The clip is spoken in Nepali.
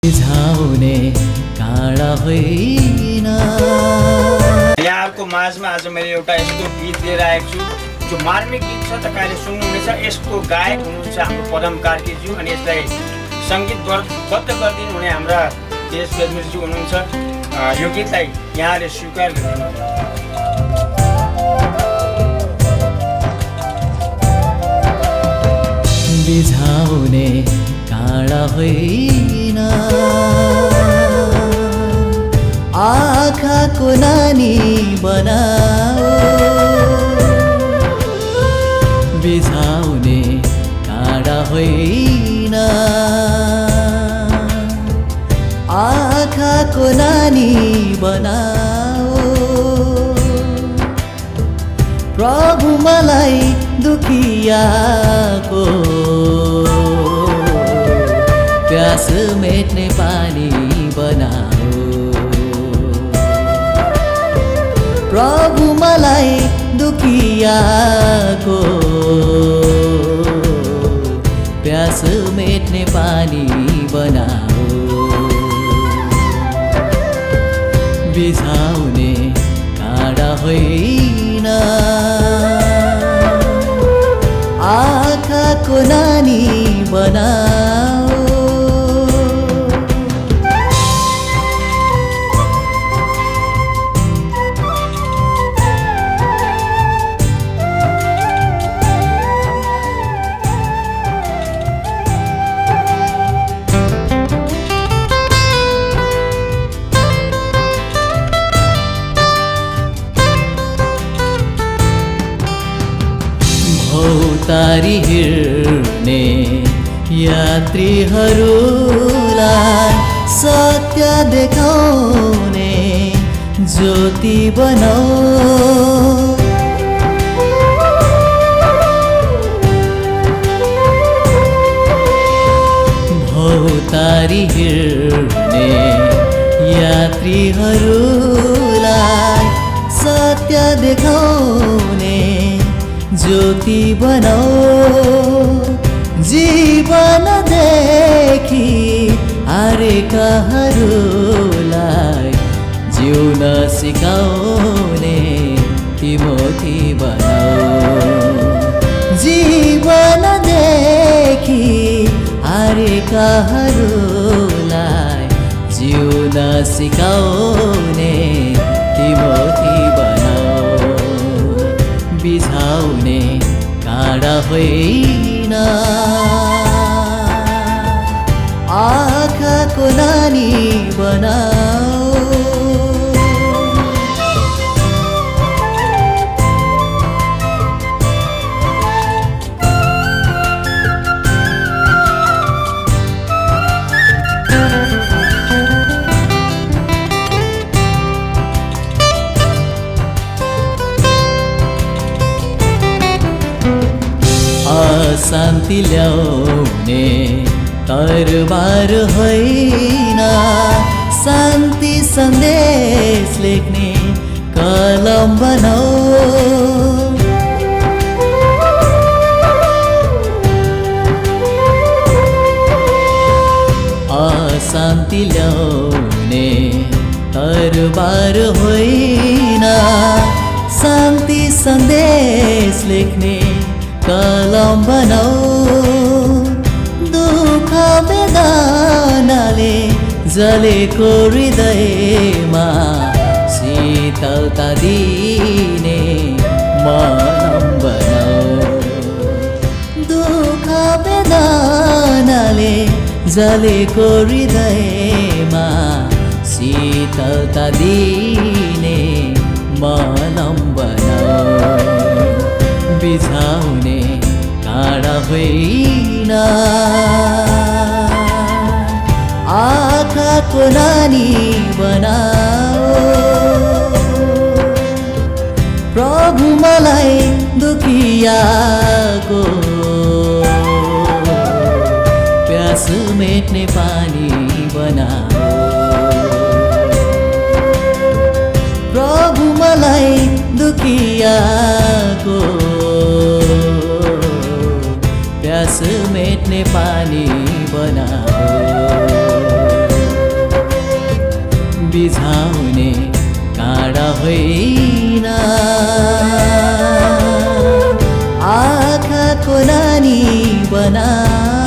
रिझाउने काँडा होइन। यहाँहरूको माझमा आज मैले एउटा यस्तो गीत लिएर आएको छु जो मार्मिक गीत छ, तपाईले सुन्नुहुनेछ। यसको गायक हुनुहुन्छ हाम्रो पदम कार्कीज्यू अनि यसलाई सङ्गीतबद्ध गरिदिनु हुने हाम्रा देश बेदमिरज्यू हुनुहुन्छ। यो गीतलाई यहाँले स्वीकार गरिदिनु। बिझाउने काँडा होइन, आँखाको नानी बनाओ। बिझाउने काँडा होइन, आँखाको नानी बनाओ। प्रभु मलाई दुखियाको प्यास मेट्ने पानी बनाओ। प्रभु मलाई दुखियाको प्यास मेट्ने पानी बनाओ। बिझाउने काँडा होइन, आँखाको नानी बनाओ। भौतारी हिँड्ने यात्रीहरूलाई सत्य देखाउने ज्योति बनाऊ। भौतारी हिँड्ने यात्रीहरूलाई सत्य देखाउने ज्योति बनाऊ। जीवन देखि हारेकाहरूलाई जिउन सिकाउने तिमोथी बनाऊ। जीवन देखि हारेकाहरूलाई जिउन सिकाउने तिमोथी बनाऊ। बिझाउने काँडा होइन, आँखाको नानी बनाऊ। शान्ति ल्याउने तरबार होइन, शान्ति सन्देश लेख्ने कलम बनाऊ। अशान्ति ल्याउने तरबार होइन, शान्ति सन्देश लेख्ने कलम बनाऊ। दुःख वेदनाले जलेको हृदयमा शीतलता दिने मनम बनाऊ। दुःख वेदनाले जलेको हृदयमा शीतलता दिने मनम बनाऊ। बिझाउने काँडा होइन, आँखाको नानी बनाऊ। प्रभु मलाई दुखियाको प्यास मेट्ने पानी बनाऊ। प्रभु मलाई दुखियाको प्यास मेट्ने पानी बनाऊ। रिझाउने काँडा होइन आँखाको नानी बनाऊ